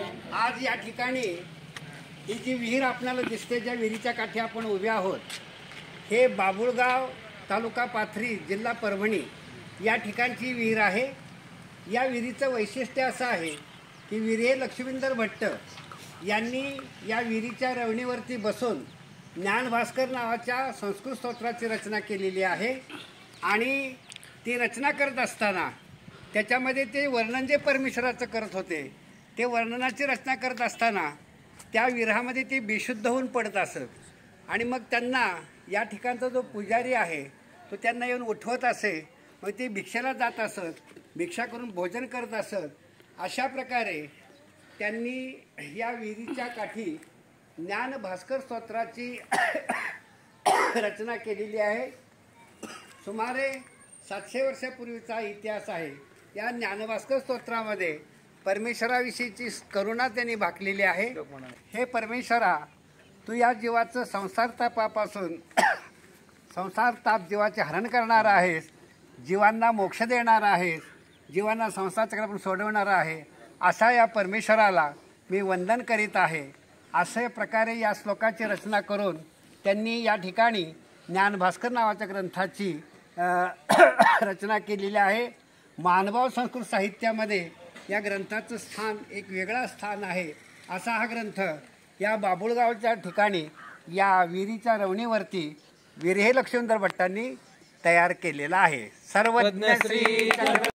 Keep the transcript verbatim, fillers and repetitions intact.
आज या ठिकाणी ही जी विहीर आपल्याला दिसते, ज्या विहिरीच्या काठी आपण उभे आहोत, हे बाबुळगाव तालुका पाथरी जिल्हा परभणी या ठिकाणची विहीर आहे। या विहिरीचं वैशिष्ट्य असं आहे की विरे लक्ष्मींदर भट्ट यांनी या विहिरीच्या रवणीवरती बसून ज्ञानभास्कर नावाच्या संस्कृत स्तोत्राची रचना केलेली आहे। आणि ती रचना करत असताना त्याच्यामध्ये ते वर्णन जे परमेश्वराचं करत होते, ते वर्णनाची रचना करत असताना त्या विरहामध्ये ते बेशुद्ध होऊन पडत असत। आणि मग त्यांना या ठिकाणचा जो पुजारी आहे तो त्यांना येऊन उठवत असे, मग ते भिक्षेला जात असत, भिक्षा करून भोजन करत असत। अशा प्रकारे त्यांनी या विहिरीच्या काठी ज्ञानभास्कर स्तोत्राची रचना केलेली आहे। सुमारे सातशे वर्षापूर्वीचा इतिहास आहे। या ज्ञानभास्कर स्तोत्रामध्ये परमेश्वराविषयीची करुणा त्यांनी भाकलेली आहे। हे परमेश्वरा, तू या जीवाचं संसार तापापासून संसार ताप जीवाचे हरण करणार आहेस, जीवांना मोक्ष देणार आहेस, जीवांना संसार चक्रातून सोडवणार आहे, अशा या परमेश्वराला मी वंदन करीत आहे। अशा प्रकारे या श्लोकाची रचना करून त्यांनी या ठिकाणी ज्ञानभास्कर नावाच्या ग्रंथाची रचना केलेली आहे। मानभाव संस्कृत साहित्यामध्ये या ग्रंथाचं स्थान एक वेगळं स्थान आहे। असा हा ग्रंथ या बाबुळगावच्या ठिकाणी या विहिरीच्या रवणीवरती विरे लक्ष्मींदर भट्टांनी तयार केलेला आहे। सर्वज्ञ श्री